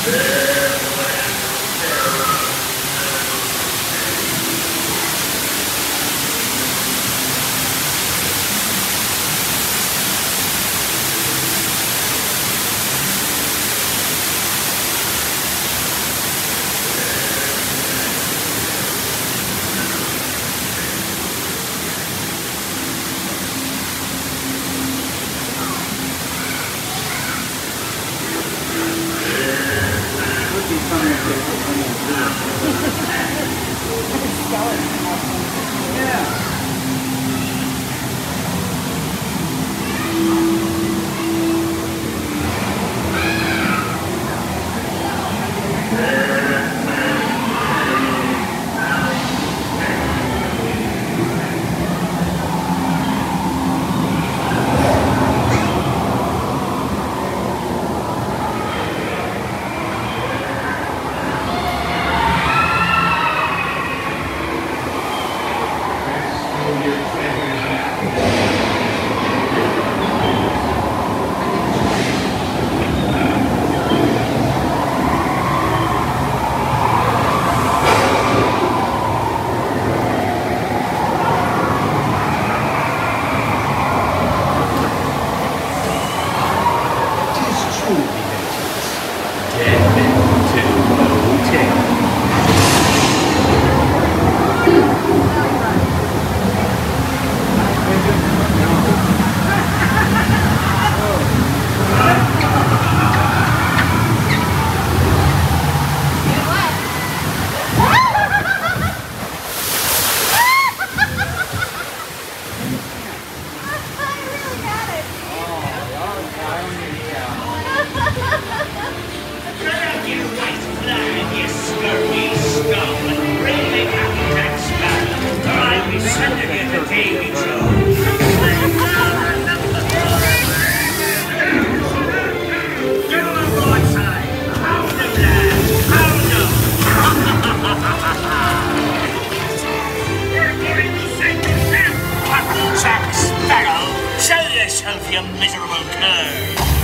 yourself, you miserable cur!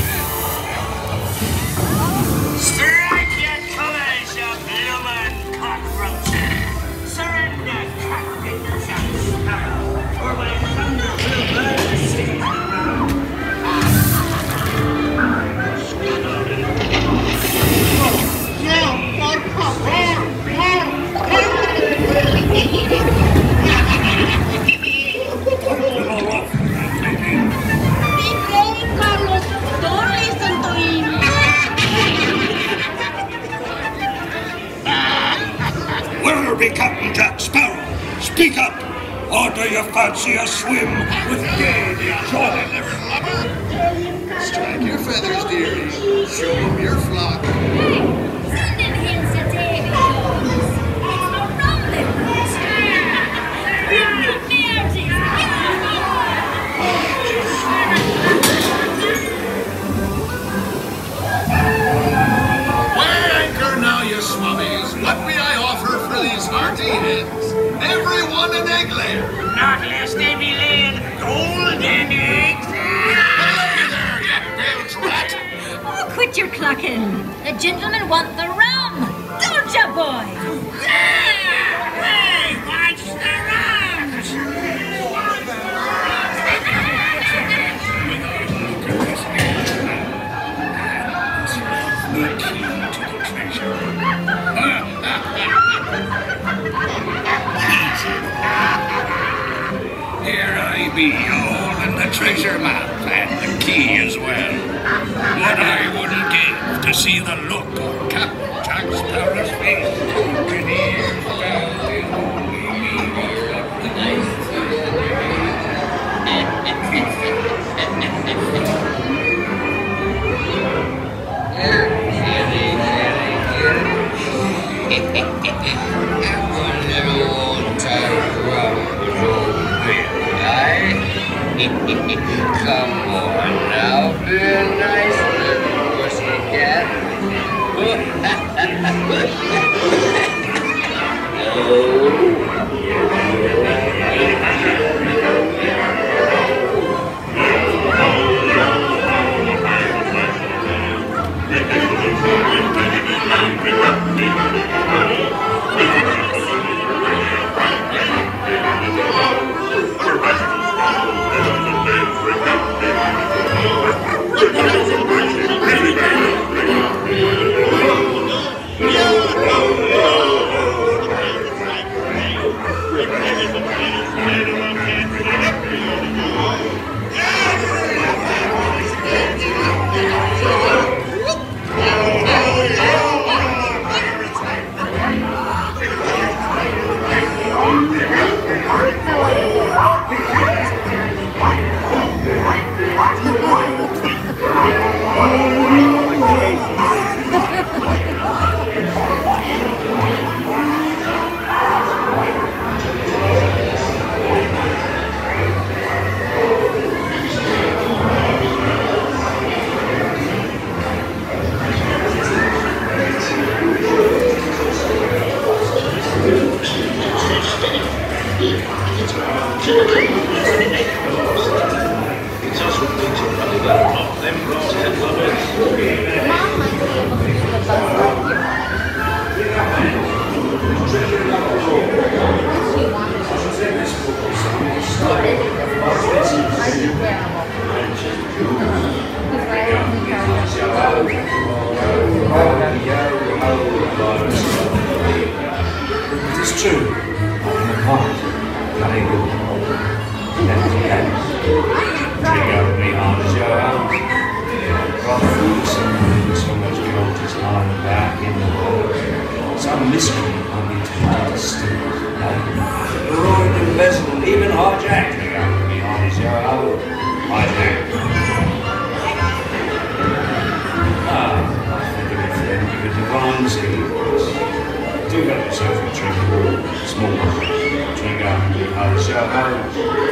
Strike your colours, you bloomin' cockroach! Surrender, Captain Jack Sparrow, or my thunder will burn the city around! Where be Captain Jack Sparrow? Speak up! Or do you fancy a swim with Davy Joy? Strike your feathers, dearie. Show 'em your flock. Sending hints to Davy Jones. It's a rumbling roost. Weigh anchor now, you swabbies. What may I offer for these hearty hens? Every one an egg layer. Not lest they be laying golden eggs! Hey there, you bilge rat. Oh, quit your clucking. The gentlemen want the rum. Don't ya, boy? Hey, watch the rums! The key to the treasure. Here I be, holding the treasure map and the key as well. What I wouldn't give to see the look on Captain Jack Sparrow's face when he hears about the holy meaning of the night. One little old-time rum was old Bill, aye? Come on now, be a nice little pussycat. Mom might be able to do the bus right here. If she wanted to. Are you terrible? He's right in the car. It is true. I'm a mind. Very good. Drink out me hard as your house. Rather foolish and so much guilt is lying back in the world. Some mystery I need to understand. Ruined, embezzled, even hijacked. Drink out me hard as your house. Hijacked. I think of a friend you could divine skills. Do have yourself a drink. Small. Drink out me hard as your house.